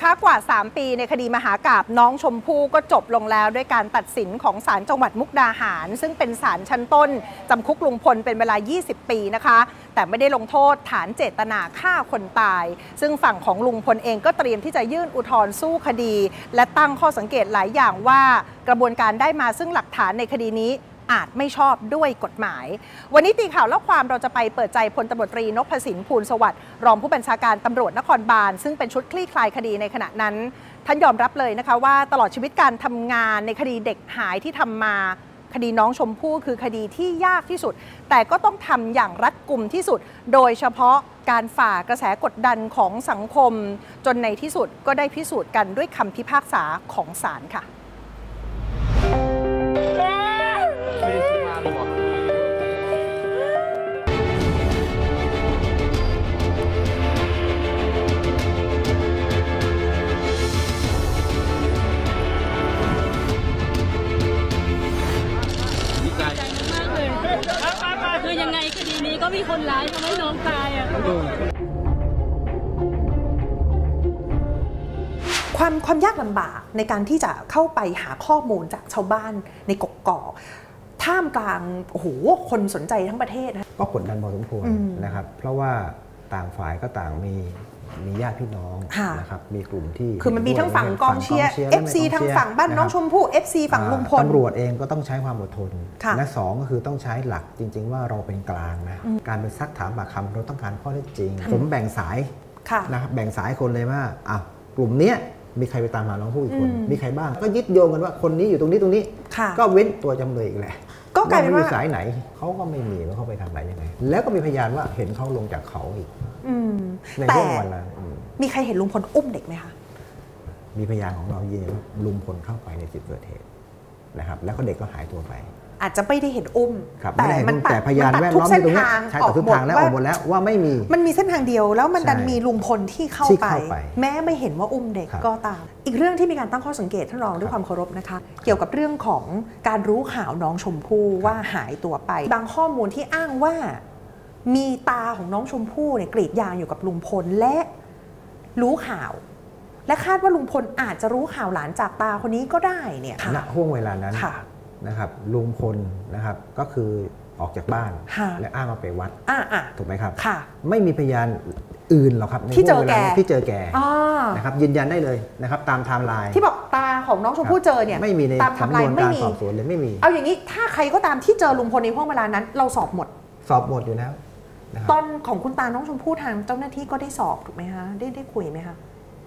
คะกว่า3 ปีในคดีมหากาพย์น้องชมพู่ก็จบลงแล้วด้วยการตัดสินของศาลจังหวัดมุกดาหารซึ่งเป็นศาลชั้นต้นจำคุกลุงพลเป็นเวลา20 ปีนะคะแต่ไม่ได้ลงโทษฐานเจตนาฆ่าคนตายซึ่งฝั่งของลุงพลเองก็เตรียมที่จะยื่นอุทธรณ์สู้คดีและตั้งข้อสังเกตหลายอย่างว่ากระบวนการได้มาซึ่งหลักฐานในคดีนี้อาจไม่ชอบด้วยกฎหมายวันนี้ตีข่าวเล่าความเราจะไปเปิดใจพลตำรวจตรีนพสิน ภูลสวัสดิ์รองผู้บัญชาการตำรวจนครบาลซึ่งเป็นชุดคลี่คลายคดีในขณะนั้นท่านยอมรับเลยนะคะว่าตลอดชีวิตการทำงานในคดีเด็กหายที่ทำมาคดีน้องชมพู่คือคดีที่ยากที่สุดแต่ก็ต้องทำอย่างรัดกุมที่สุดโดยเฉพาะการฝ่ากระแสกดดันของสังคมจนในที่สุดก็ได้พิสูจน์กันด้วยคำพิพากษาของศาลค่ะคือยังไงคดีนี้ก็มีคนร้ายทำให้น้องตายอ่ะความยากลำบากในการที่จะเข้าไปหาข้อมูลจากชาวบ้านในกกอกท่ามกลางโอ้โหคนสนใจทั้งประเทศนะก็กดดันพอสมควรนะครับเพราะว่าต่างฝ่ายก็ต่างมีญาติพี่น้องนะครับมีกลุ่มที่คือมันมีทั้งฝั่งกองเชียร์ FC ทั้งฝั่งบ้านน้องชมพู่ FC ฝั่งลุงพลตำรวจเองก็ต้องใช้ความอดทนและ2ก็คือต้องใช้หลักจริงๆว่าเราเป็นกลางนะการไปซักถามปากคำเราต้องการข้อเท็จจริงผมแบ่งสายนะครับแบ่งสายคนเลยว่ากลุ่มเนี้ยมีใครไปตามหาน้องผู้อีกคนมีใครบ้างก็ยึดโยงกันว่าคนนี้อยู่ตรงนี้ก็เว้นตัวจำเลยอีกแหละก็กลายเป็นว่าสายไหนเขาก็ไม่มีว่าเขาไปทางไหนยังไงแล้วก็มีพยานว่าเห็นเขาลงจากเขาอีกในช่วงวันนั้นมีใครเห็นลุงพลอุ้มเด็กไหมคะมีพยานของเรายืนยันว่าลุงพลเข้าไปในจุดเกิดเหตุนะครับแล้วก็เด็กก็หายตัวไปอาจจะไม่ได้เห็นอุ้มแต่พยานแวดล้อมตรงนี้ใช้ตัดทุกทางแล้วออกหมดแล้วว่าไม่มีมันมีเส้นทางเดียวแล้วมันดันมีลุงพลที่เข้าไปแม้ไม่เห็นว่าอุ้มเด็กก็ตามอีกเรื่องที่มีการตั้งข้อสังเกตท่านรองด้วยความเคารพนะคะเกี่ยวกับเรื่องของการรู้ข่าวน้องชมพู่ว่าหายตัวไปบางข้อมูลที่อ้างว่ามีตาของน้องชมพู่เนี่ยกรีดยางอยู่กับลุงพลและรู้ข่าวและคาดว่าลุงพลอาจจะรู้ข่าวหลานจากตาคนนี้ก็ได้เนี่ยณห่วงเวลานั้นนะครับลุงพลนะครับก็คือออกจากบ้านและอ้างว่าไปวัดถูกไหมครับไม่มีพยานอื่นหรอกครับที่เจอแกนะครับยืนยันได้เลยนะครับตามไทม์ไลน์ที่บอกตาของน้องชมพู่เจอเนี่ยไม่มีในสำนวนการสอบสวนเลยไม่มีเอาอย่างนี้ถ้าใครก็ตามที่เจอลุงพลในห่วงเวลานั้นเราสอบหมดอยู่แล้วตอนของคุณตาน้องชมพู่ทางเจ้าหน้าที่ก็ได้สอบถูกไหมคะได้คุยไหมคะ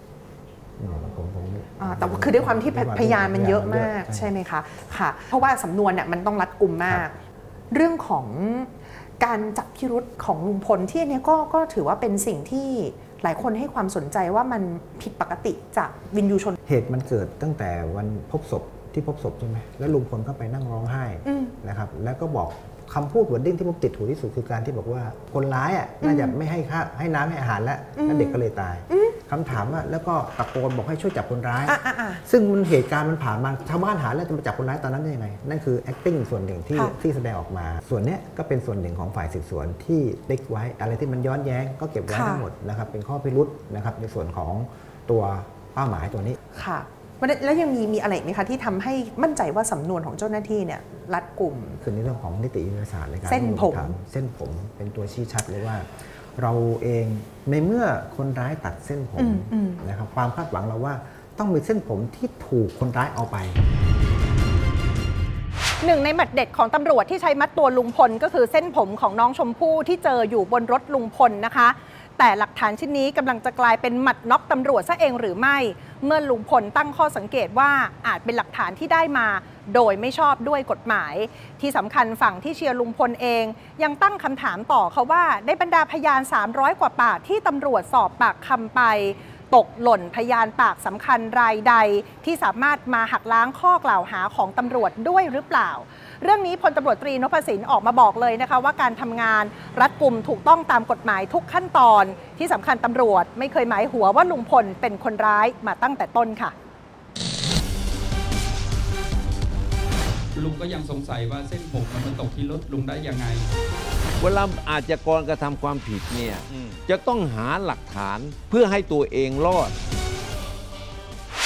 แต่คือด้วยความที่พยานมันเยอะมากใช่ไหมคะค่ะเพราะว่าสำนวนเนี่ยมันต้องรัดกุมมากเรื่องของการจับพิรุธของลุงพลที่อันนี้ก็ถือว่าเป็นสิ่งที่หลายคนให้ความสนใจว่ามันผิดปกติจากวินยูชนเหตุมันเกิดตั้งแต่วันพบศพใช่ไหมแล้วลุงพลก็ไปนั่งร้องไห้นะครับแล้วก็บอกคำพูดวอร์ดดิ้งที่ผมติดหูที่สุดคือการที่บอกว่าคนร้ายน่าจะไม่ให้น้ำให้อาหารแล้วเด็กก็เลยตายคำถามว่าแล้วก็ตะโกนบอกให้ช่วยจับคนร้ายซึ่งมันเหตุการณ์มันผ่านมาชาวบ้านหาแล้วจะมาจับคนร้ายตอนนั้นได้ยังไงนั่นคือ acting ส่วนหนึ่งที่แสดงออกมาส่วนนี้ก็เป็นส่วนหนึ่งของฝ่ายสืบสวนที่ติ๊กไว้อะไรที่มันย้อนแย้งก็เก็บไว้ทั้งหมดนะครับเป็นข้อพิรุธนะครับในส่วนของตัวเป้าหมายตัวนี้ค่ะแล้วยังมีอะไรไหมคะที่ทำให้มั่นใจว่าสำนวนของเจ้าหน้าที่เนี่ยรัดกุมคือในเรื่องของนิติวิทยาศาสตร์ในการเส้นผมเป็นตัวชี้ชัดเลยว่าเราเองในเมื่อคนร้ายตัดเส้นผมนะครับความคาดหวังเราว่าต้องมีเส้นผมที่ถูกคนร้ายเอาไปหนึ่งในหมัดเด็ดของตำรวจที่ใช้มัดตัวลุงพลก็คือเส้นผมของน้องชมพู่ที่เจออยู่บนรถลุงพลนะคะแต่หลักฐานชิ้นนี้กำลังจะกลายเป็นหมัดน็อกตำรวจซะเองหรือไม่เมื่อลุงพลตั้งข้อสังเกตว่าอาจเป็นหลักฐานที่ได้มาโดยไม่ชอบด้วยกฎหมายที่สำคัญฝั่งที่เชียร์ลุงพลเองยังตั้งคำถามต่อเขาว่าในบรรดาพยาน300 กว่าปากที่ตำรวจสอบปากคำไปตกหล่นพยานปากสำคัญรายใดที่สามารถมาหักล้างข้อกล่าวหาของตำรวจด้วยหรือเปล่าเรื่องนี้พลตำรวจตรีนพสินออกมาบอกเลยนะคะว่าการทำงานรัดกุมถูกต้องตามกฎหมายทุกขั้นตอนที่สำคัญตำรวจไม่เคยหมายหัวว่าลุงพลเป็นคนร้ายมาตั้งแต่ต้นค่ะลุงก็ยังสงสัยว่าเส้นผมมันตกที่รถลุงได้ยังไงเวลาอาชญากรกระทำความผิดเนี่ยจะต้องหาหลักฐานเพื่อให้ตัวเองรอด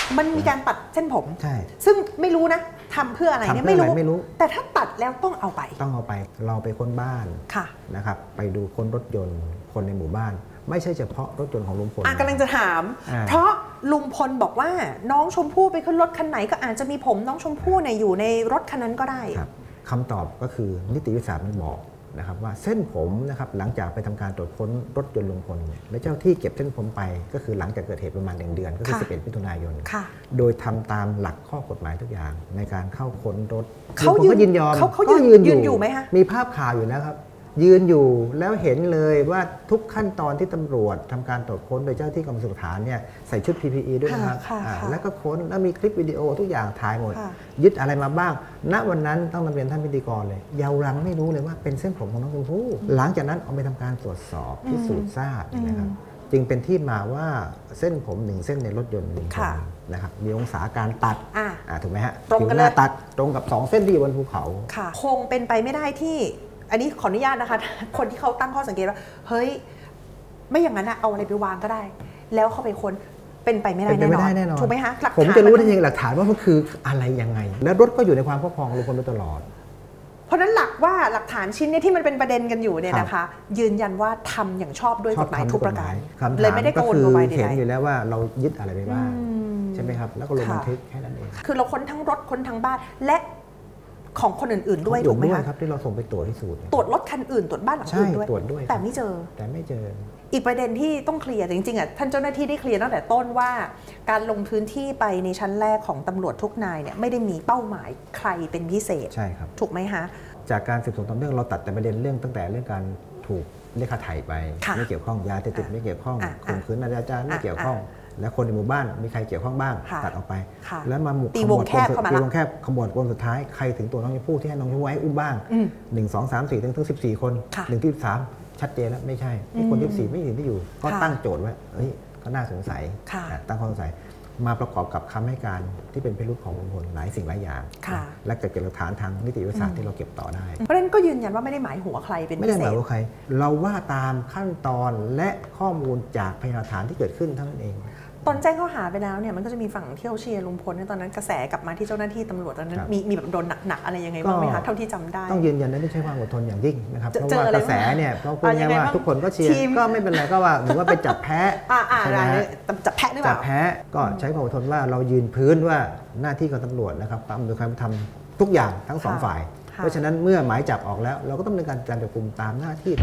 มันมีการตัดเส้นผมใช่ซึ่งไม่รู้นะทำเพื่ออะไรเนี่ยไม่รู้แต่ถ้าตัดแล้วต้องเอาไปเราไปค้นบ้านนะครับไปดูค้นรถยนต์คนในหมู่บ้านไม่ใช่เฉพาะรถยนต์ของลุงพลกำลังจะถามเพราะลุงพลบอกว่าน้องชมพู่ไปขึ้นรถคันไหนก็อาจจะมีผมน้องชมพู่เนี่ยอยู่ในรถคันนั้นก็ได้คำตอบก็คือนิติวิทยาศาสตร์มันบอกนะครับว่าเส้นผมนะครับหลังจากไปทำการตรวจค้นรถยนต์ลุงพลและเจ้าที่เก็บเส้นผมไปก็คือหลังจากเกิดเหตุประมาณ1 เดือนก็คือ11 มิถุนายนโดยทำตามหลักข้อกฎหมายทุกอย่างในการเข้าค้นรถเขายินยอมเขายืนอยู่ไหมคะมีภาพข่าวอยู่นะครับยืนอยู่แล้วเห็นเลยว่าทุกขั้นตอนที่ตำรวจทำการตรวจค้นโดยเจ้าที่กรมสุขฐานเนี่ยใส่ชุด PPE ด้วยนะครับแล้วก็ค้นแล้วมีคลิปวิดีโอทุกอย่างถ่ายหมดยึดอะไรมาบ้างณวันนั้นต้องนำเรียนท่านพิธีกรเลยเยาวรังไม่รู้เลยว่าเป็นเส้นผมของน้องชมพู่หลังจากนั้นเอาไปทำการตรวจสอบพิสูจน์ทราบนะครับจึงเป็นที่มาว่าเส้นผม1 เส้นในรถยนต์นะครับมีองศาการตัดถูกไหมฮะตรงกันเลยตัดตรงกับ2 เส้นที่อยู่บนภูเขาคงเป็นไปไม่ได้ที่อันนี้ขออนุญาตนะคะคนที่เขาตั้งข้อสังเกตว่าเฮ้ยไม่อย่างนั้นนะเอาอะไรไปวางก็ได้แล้วเข้าไปค้นเป็นไปไม่ได้แน่นอนถูกไหมคะผมจะรู้ได้ยังไงหลักฐานว่ามันคืออะไรยังไงแล้วรถก็อยู่ในความครอบครองลุงพลมาตลอดเพราะนั้นหลักว่าหลักฐานชิ้นนี้ที่มันเป็นประเด็นกันอยู่เนี่ยนะคะยืนยันว่าทำอย่างชอบด้วยกฎหมายทุกประการเลยไม่ได้กังวลกับใดๆเห็นอยู่แล้วว่าเรายึดอะไรไปบ้างใช่ไหมครับแล้วก็ลงบันทึกแค่นั้นเองคือเราค้นทั้งรถค้นทั้งบ้านและของคนอื่นๆด้วยถูกไหมคะครับที่เราส่งไปตรวจพิสูจน์ตรวจรถคันอื่นตรวจบ้านหลังอื่นด้วยแต่ไม่เจออีกประเด็นที่ต้องเคลียร์จริงๆอ่ะท่านเจ้าหน้าที่ได้เคลียร์ตั้งแต่ต้นว่าการลงพื้นที่ไปในชั้นแรกของตำรวจทุกนายเนี่ยไม่ได้มีเป้าหมายใครเป็นพิเศษใช่ครับถูกไหมคะจากการสืบสวนต่อเนื่องเราตัดแต่ประเด็นเรื่องตั้งแต่เรื่องการถูกเรียกค่าไถ่ไปไม่เกี่ยวข้องยาเสพติดไม่เกี่ยวข้องข่มขืนอนาจารไม่เกี่ยวข้องและคนในหมู่บ้านมีใครเกี่ยวข้องบ้างตัดออกไปแล้วมาตีวงแคบขบวนวงสุดท้ายใครถึงตัวน้องชมพู่ที่ให้น้องชมพู่ไว้อุ้มบ้าง1 2 3 4ถึง14 คน1ที่13ชัดเจนแล้วไม่ใช่ที่คน14ไม่เห็นที่อยู่ก็ตั้งโจทย์ไว้ก็น่าสงสัยตั้งข้อสงสัยมาประกอบกับคำให้การที่เป็นพิรุธของลุงพลหลายสิ่งหลายอย่างและเก็บหลักฐานทางนิติวิทยาศาสตร์ที่เราเก็บต่อได้เพราะฉะนั้นก็ยืนยันว่าไม่ได้หมายหัวใครเป็นพิเศษไม่ได้หมายหัวใครเราว่าตามขั้นตอนและข้อมูลจากพยานหลักฐานที่เกิดขึ้นเท่านั้นเองตอนแจ้งข้อหาไปแล้วเนี่ยมันก็จะมีฝั่งเที่ยวเชียร์ลุงพลตอนนั้นกระแสกลับมาที่เจ้าหน้าที่ตำรวจตอนนั้นมีแบบโดนหนักๆอะไรยังไงบ้างไหมคะเท่าที่จำได้ต้องยืนยันได้ด้วยใช้ความอดทนอย่างยิ่งนะครับเพราะว่ากระแสเนี่ยเขาพูดง่ายว่าทุกคนก็เชียร์ก็ไม่เป็นไรก็ว่าหรือว่าไปจับแพ้ใช่ไหมจับแพ้หรือเปล่าจับแพ้ก็ใช้ความอดทนว่าเรายืนพื้นว่าหน้าที่ของตำรวจนะครับความโดยการทำทุกอย่างทั้ง2 ฝ่ายเพราะฉะนั้นเมื่อหมายจับออกแล้วเราก็ต้องดำเนินการจับกุมตามหน้าที่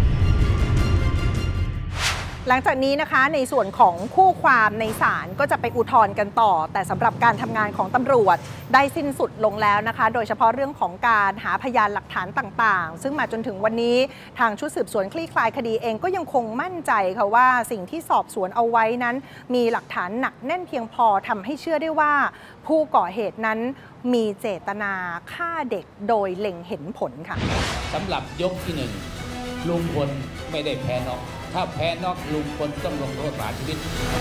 หลังจากนี้นะคะในส่วนของคู่ความในศาลก็จะไปอุทธรณ์กันต่อแต่สำหรับการทำงานของตำรวจได้สิ้นสุดลงแล้วนะคะโดยเฉพาะเรื่องของการหาพยานหลักฐานต่างๆซึ่งมาจนถึงวันนี้ทางชุดสืบสวนคลี่คลายคดีเองก็ยังคงมั่นใจค่ะว่าสิ่งที่สอบสวนเอาไว้นั้นมีหลักฐานหนักแน่นเพียงพอทำให้เชื่อได้ว่าผู้ก่อเหตุนั้นมีเจตนาฆ่าเด็กโดยเล็งเห็นผลค่ะสำหรับยกที่1ลุงพลไม่ได้แพ้น็อกถ้าแพ้น็อกลุงพลต้องลงโทษประหารชีวิต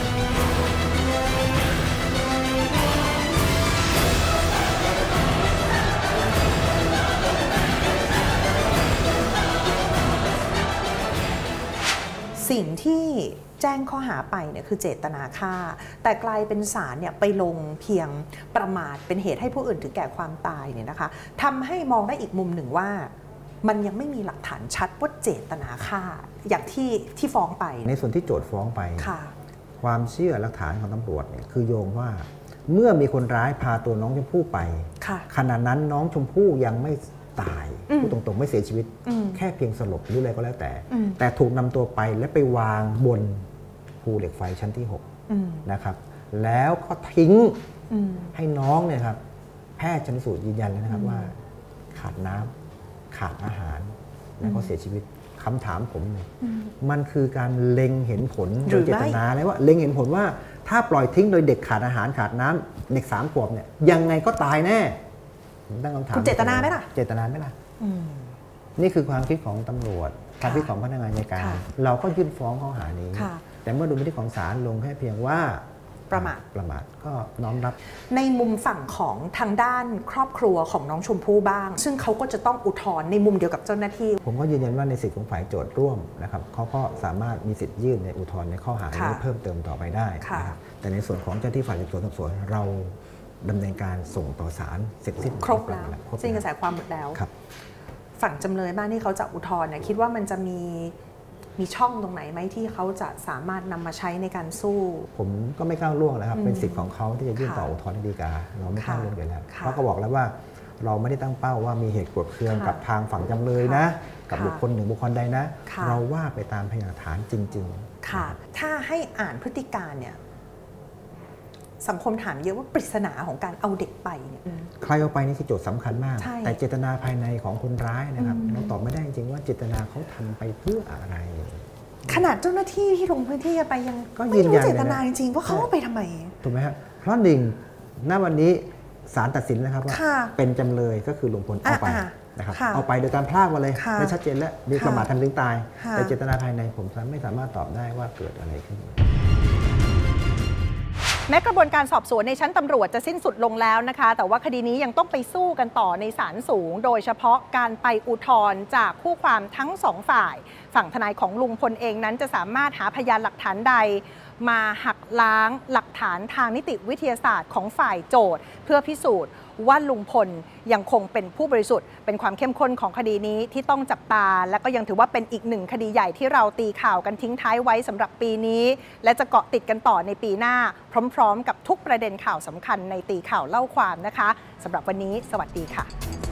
สิ่งที่แจ้งข้อหาไปเนี่ยคือเจตนาฆ่าแต่กลายเป็นศาลเนี่ยไปลงเพียงประมาทเป็นเหตุให้ผู้อื่นถึงแก่ความตายเนี่ยนะคะทำให้มองได้อีกมุมหนึ่งว่ามันยังไม่มีหลักฐานชัดว่าเจตนาฆ่าอย่างที่ฟ้องไปในส่วนที่โจทก์ฟ้องไปความเชื่อหลักฐานของตำรวจเนี่ยคือโยงว่าเมื่อมีคนร้ายพาตัวน้องชมพู่ไปขณะนั้นน้องชมพู่ยังไม่ตายพูดตรงๆไม่เสียชีวิตแค่เพียงสลบหรืออะไรก็แล้วแต่ถูกนำตัวไปและไปวางบนภูเหล็กไฟชั้นที่6นะครับแล้วก็ทิ้งให้น้องเนี่ยครับแพทย์ชันสูตรยืนยันแล้วนะครับว่าขาดน้ำขาดอาหารแล้วก็เสียชีวิตคำถามผมมันคือการเล็งเห็นผลโดยเจตนาแล้วว่าเล็งเห็นผลว่าถ้าปล่อยทิ้งโดยเด็กขาดอาหารขาดน้ำเด็ก3 ขวบเนี่ยยังไงก็ตายแน่ตั้งคำถามคุณเจตนาไหมล่ะเจตนาไหมล่ะนี่คือความคิดของตำรวจความคิดของพนักงานอัยการเราก็ยื่นฟ้องข้อหานี้แต่เมื่อดูพฤติกรรมของศาลลงแค่เพียงว่าประมาทก็น้อมรับในมุมฝั่งของทางด้านครอบครัวของน้องชมพู่บ้างซึ่งเขาก็จะต้องอุทธรณ์ในมุมเดียวกับเจ้าหน้าที่ผมก็ยืนยันว่าในสิทธิของฝ่ายโจทย์ร่วมนะครับเขาก็สามารถมีสิทธิ์ยื่นในอุทธรณ์ในข้อหานี้เพิ่มเติมต่อไปได้นะครับแต่ในส่วนของเจ้าที่ฝ่ายสืบสวนสอบสวนเราดำเนินการส่งต่อศาลเสร็จสิ้นครบแล้วสิ้นกระแสความหมดแล้วฝั่งจำเลยบ้างที่เขาจะอุทธรณ์คิดว่ามันจะมีช่องตรงไหนไหมที่เขาจะสามารถนำมาใช้ในการสู้ผมก็ไม่ก้าวล่วงนะครับเป็นสิทธิ์ของเขาที่จะยื่นต่ออุทธรณ์ฎีกาเราไม่ก้าวล่วงอยู่แล้วเพราะเขาบอกแล้วว่าเราไม่ได้ตั้งเป้าว่ามีเหตุโกรธเคืองกับทางฝั่งจำเลยนะกับบุคคลหนึ่งบุคคลใดนะเราว่าไปตามพยานหลักฐานจริงๆค่ะถ้าให้อ่านพฤติการเนี่ยสังคมถามเยอะว่าปริศนาของการเอาเด็กไปเนี่ยใครเอาไปนี่คือโจทย์สำคัญมากแต่เจตนาภายในของคนร้ายนะครับเราตอบไม่ได้จริงว่าเจตนาเขาทำไปเพื่ออะไรขนาดเจ้าหน้าที่ที่ลงพื้นที่ไปยังไม่รู้เจตนาจริงๆว่าเขาเอาไปทำไมถูกไหมครับเพราะหนึ่งณวันนี้ศาลตัดสินนะครับว่าเป็นจำเลยก็คือลุงพลเอาไปนะครับเอาไปโดยการพลากมาเลยได้ชัดเจนแล้วมีประมาททำถึงตายแต่เจตนาภายในผมไม่สามารถตอบได้ว่าเกิดอะไรขึ้นแม้กระบวนการสอบสวนในชั้นตำรวจจะสิ้นสุดลงแล้วนะคะแต่ว่าคดีนี้ยังต้องไปสู้กันต่อในศาลสูงโดยเฉพาะการไปอุทธรณ์จากคู่ความทั้งสองฝ่ายฝั่งทนายของลุงพลเองนั้นจะสามารถหาพยานหลักฐานใดมาหักล้างหลักฐานทางนิติวิทยาศาสตร์ของฝ่ายโจทย์เพื่อพิสูจน์ว่าลุงพลยังคงเป็นผู้บริสุทธิ์เป็นความเข้มข้นของคดีนี้ที่ต้องจับตาและก็ยังถือว่าเป็นอีกหนึ่งคดีใหญ่ที่เราตีข่าวกันทิ้งท้ายไว้สำหรับปีนี้และจะเกาะติดกันต่อในปีหน้าพร้อมๆกับทุกประเด็นข่าวสำคัญในตีข่าวเล่าความนะคะสำหรับวันนี้สวัสดีค่ะ